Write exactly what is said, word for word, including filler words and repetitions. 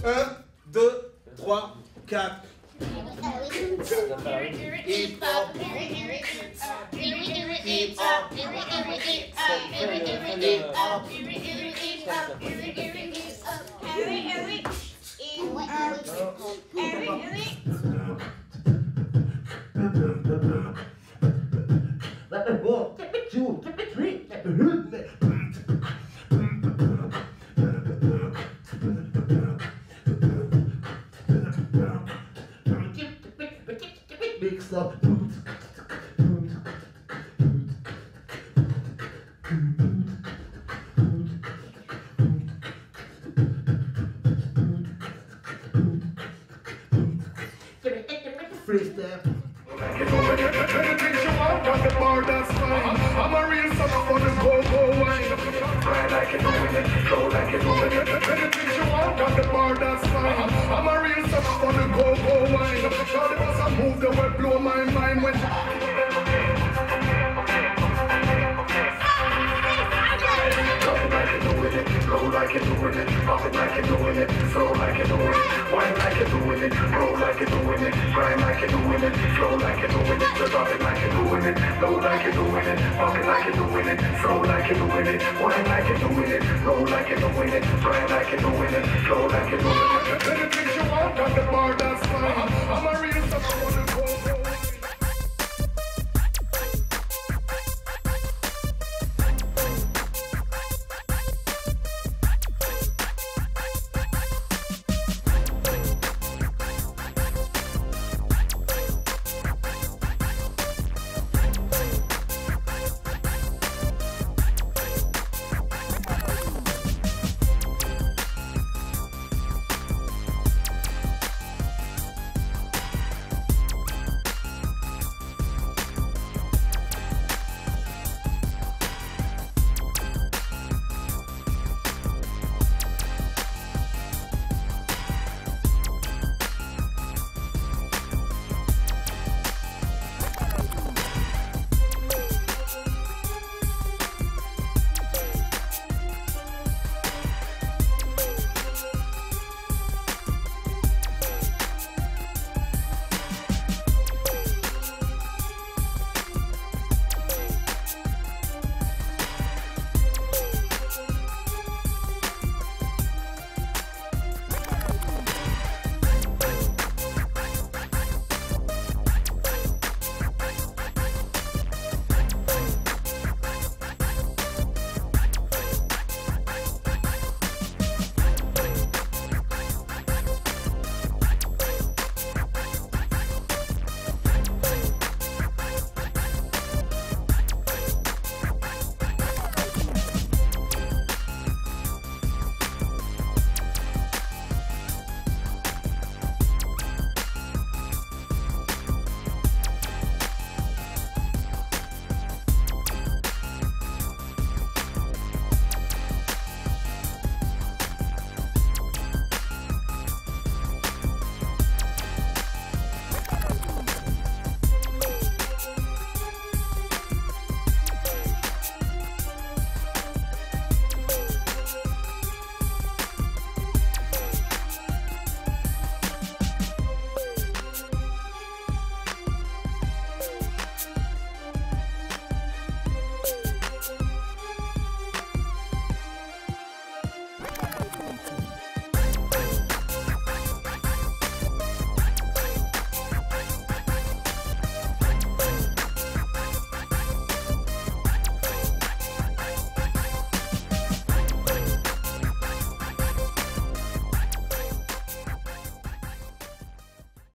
un, deux, trois, quatre. One, two, three. Big stuff. Free step. Anything you want on the bar, that's fine. I'm a real sucker for the go-go wine. Ride like you're doing it, flow like you're doing it. Anything you want on the bar, that's fine. I'm a real sucker for the go-go wine. Shawty was a move that will blow my mind when Roll like you're doing it, pop it like you're doing it, flow like you're doing it, wine like you're doing it, roll like you're doing it, grind like you're doing it, flow like you're doing it, so drop it like you're doing it, low like you're doing it, pop it like you're doing it, flow like you're doing it, wine like you're doing it, roll like you're doing it, grind like you're doing it, flow like you're doing it. Anything you want on the bar, that's fine. I'm a real sucker for the